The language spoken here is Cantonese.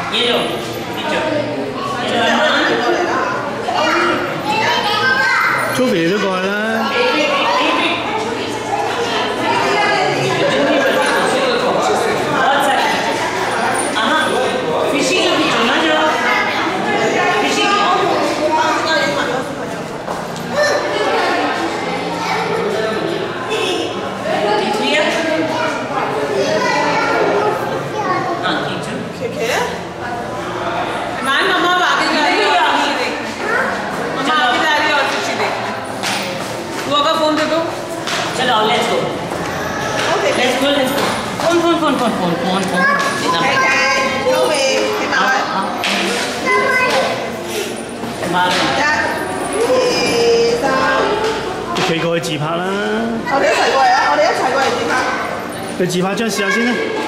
ये लो ，Sophie 都過去啦。चलो लेट्स गो लेट्स गो फोन企過去自拍啦！我哋一齊過嚟啊！我哋一齊過嚟自拍。去自拍張試下先啦。